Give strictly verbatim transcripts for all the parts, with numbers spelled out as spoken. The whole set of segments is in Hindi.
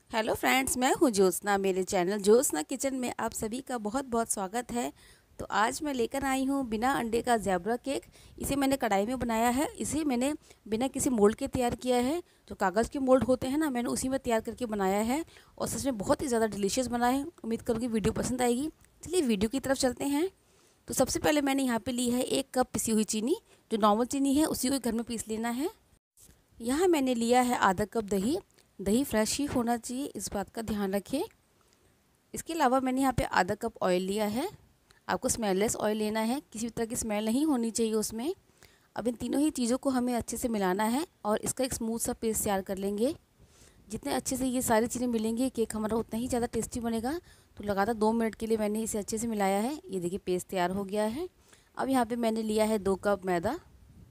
हेलो फ्रेंड्स, मैं हूँ ज्योत्सना। मेरे चैनल ज्योत्सना किचन में आप सभी का बहुत बहुत स्वागत है। तो आज मैं लेकर आई हूँ बिना अंडे का ज़ेबरा केक। इसे मैंने कढ़ाई में बनाया है। इसे मैंने बिना किसी मोल्ड के तैयार किया है। जो कागज़ के मोल्ड होते हैं ना, मैंने उसी में तैयार करके बनाया है और सच में बहुत ही ज़्यादा डिलीशियस बना है। उम्मीद करूँगी वीडियो पसंद आएगी। चलिए वीडियो की तरफ चलते हैं। तो सबसे पहले मैंने यहाँ पर ली है एक कप पिसी हुई चीनी। जो नॉर्मल चीनी है उसी को घर में पीस लेना है। यहाँ मैंने लिया है आधा कप दही। दही फ्रेश ही होना चाहिए, इस बात का ध्यान रखें। इसके अलावा मैंने यहाँ पे आधा कप ऑयल लिया है। आपको स्मेललेस ऑयल लेना है, किसी भी तरह की स्मेल नहीं होनी चाहिए उसमें। अब इन तीनों ही चीज़ों को हमें अच्छे से मिलाना है और इसका एक स्मूथ सा पेस्ट तैयार कर लेंगे। जितने अच्छे से ये सारी चीज़ें मिलेंगी केक हमारा उतना ही ज़्यादा टेस्टी बनेगा। तो लगातार दो मिनट के लिए मैंने इसे अच्छे से मिलाया है। ये देखिए पेस्ट तैयार हो गया है। अब यहाँ पर मैंने लिया है दो कप मैदा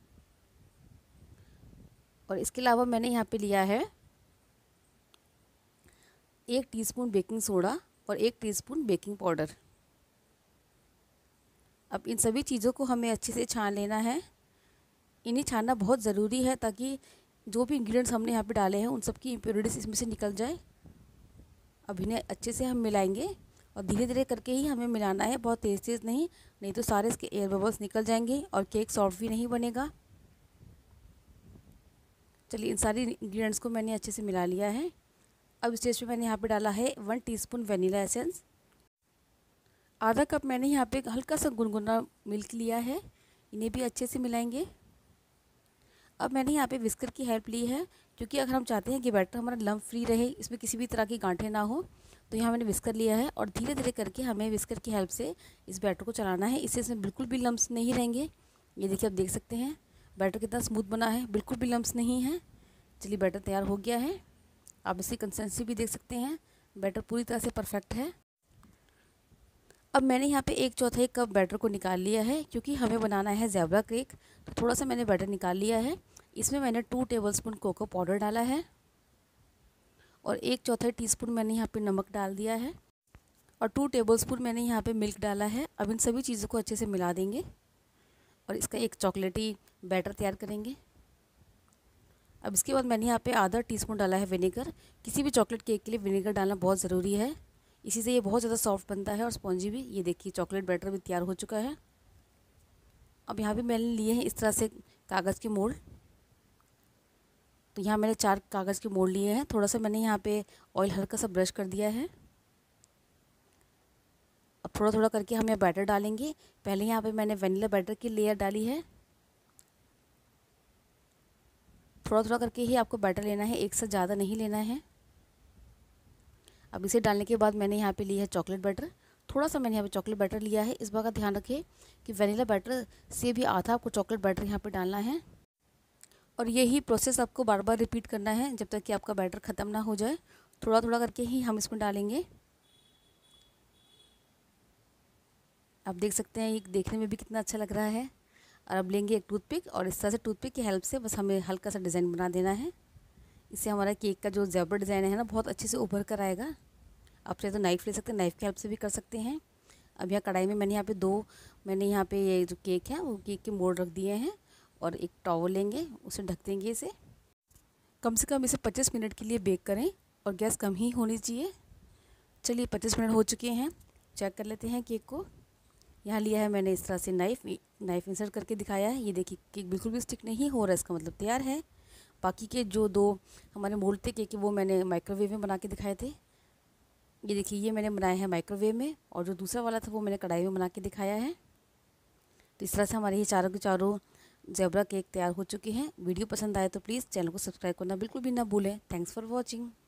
और इसके अलावा मैंने यहाँ पर लिया है एक टीस्पून बेकिंग सोडा और एक टीस्पून बेकिंग पाउडर। अब इन सभी चीज़ों को हमें अच्छे से छान लेना है। इन्हें छानना बहुत ज़रूरी है ताकि जो भी इंग्रेडिएंट्स हमने यहाँ पे डाले हैं उन सब की इम्प्योरिटीज इसमें से निकल जाए। अब इन्हें अच्छे से हम मिलाएंगे और धीरे धीरे करके ही हमें मिलाना है, बहुत तेज़ तेज़ नहीं, नहीं तो सारे इसके एयर बबल्स निकल जाएंगे और केक सॉफ्ट भी नहीं बनेगा। चलिए इन सारी इंग्रेडिएंट्स को मैंने अच्छे से मिला लिया है। अब स्टेज पे मैंने यहाँ पे डाला है वन टीस्पून वनीला एसेंस। आधा कप मैंने यहाँ पे हल्का सा गुनगुना मिल्क लिया है। इन्हें भी अच्छे से मिलाएंगे। अब मैंने यहाँ पे विस्कर की हेल्प ली है, क्योंकि अगर हम चाहते हैं कि बैटर हमारा लम्प फ्री रहे, इसमें किसी भी तरह की गांठें ना हो, तो यहाँ मैंने विस्कर लिया है और धीरे धीरे करके हमें विस्कर की हेल्प से इस बैटर को चलाना है। इससे इसमें बिल्कुल भी लम्प्स नहीं रहेंगे। ये देखिए, आप देख सकते हैं बैटर कितना स्मूथ बना है, बिल्कुल भी लम्प्स नहीं है। चलिए बैटर तैयार हो गया है। आप इसकी कंसिस्टेंसी भी देख सकते हैं, बैटर पूरी तरह से परफेक्ट है। अब मैंने यहाँ पे एक चौथाई कप बैटर को निकाल लिया है, क्योंकि हमें बनाना है ज़ेबरा केक। तो थोड़ा सा मैंने बैटर निकाल लिया है। इसमें मैंने टू टेबलस्पून कोको पाउडर डाला है और एक चौथाई टीस्पून मैंने यहाँ पे नमक डाल दिया है और टू टेबलस्पून मैंने यहाँ पे मिल्क डाला है। अब इन सभी चीज़ों को अच्छे से मिला देंगे और इसका एक चॉकलेटी बैटर तैयार करेंगे। अब इसके बाद मैंने यहाँ पे आधा टीस्पून डाला है विनेगर। किसी भी चॉकलेट केक के लिए विनेगर डालना बहुत ज़रूरी है, इसी से ये बहुत ज़्यादा सॉफ्ट बनता है और स्पॉन्जी भी। ये देखिए चॉकलेट बैटर भी तैयार हो चुका है। अब यहाँ पे मैंने लिए हैं इस तरह से कागज़ के मोल्ड। तो यहाँ मैंने चार कागज़ के मोल्ड लिए हैं। थोड़ा सा मैंने यहाँ पे ऑयल हल्का सा ब्रश कर दिया है। अब थोड़ा थोड़ा करके हम यहाँ बैटर डालेंगे। पहले यहाँ पे मैंने वनीला बैटर की लेयर डाली है। थोड़ा थोड़ा करके ही आपको बैटर लेना है, एक से ज़्यादा नहीं लेना है। अब इसे डालने के बाद मैंने यहाँ पे लिया है चॉकलेट बैटर। थोड़ा सा मैंने यहाँ पे चॉकलेट बैटर लिया है। इस बात का ध्यान रखें कि वनीला बैटर से भी आधा आपको चॉकलेट बैटर यहाँ पे डालना है और यही प्रोसेस आपको बार बार रिपीट करना है जब तक कि आपका बैटर ख़त्म ना हो जाए। थोड़ा थोड़ा करके ही हम इसमें डालेंगे। आप देख सकते हैं ये देखने में भी कितना अच्छा लग रहा है। और अब लेंगे एक टूथपिक और इस तरह से टूथपिक की हेल्प से बस हमें हल्का सा डिज़ाइन बना देना है। इससे हमारा केक का जो ज़ेबरा डिज़ाइन है ना, बहुत अच्छे से उभर कर आएगा। आप चाहे तो नाइफ़ ले सकते हैं, नाइफ़ की हेल्प से भी कर सकते हैं। अब यहाँ कढ़ाई में मैंने यहाँ पे दो मैंने यहाँ पे ये जो केक है वो केक के मोल्ड रख दिए हैं और एक टॉवल लेंगे, उसे ढक देंगे। इसे कम से कम इसे पच्चीस मिनट के लिए बेक करें और गैस कम ही होनी चाहिए। चलिए पच्चीस मिनट हो चुके हैं, चेक कर लेते हैं केक को। यहाँ लिया है मैंने इस तरह से नाइफ़ नाइफ़ इंसर्ट करके दिखाया है। ये देखिए केक बिल्कुल भी स्टिक नहीं हो रहा है, इसका मतलब तैयार है। बाकी के जो दो हमारे मोल्ड थे केक के वो मैंने माइक्रोवेव में बना के दिखाए थे। ये देखिए ये मैंने बनाया है माइक्रोवेव में और जो दूसरा वाला था वो मैंने कढ़ाई में बना के दिखाया है। तो इस तरह से हमारे ये चारों के चारों ज़ेबरा केक तैयार हो चुके हैं। वीडियो पसंद आए तो प्लीज़ चैनल को सब्सक्राइब करना बिल्कुल भी ना भूलें। Thanks for watching.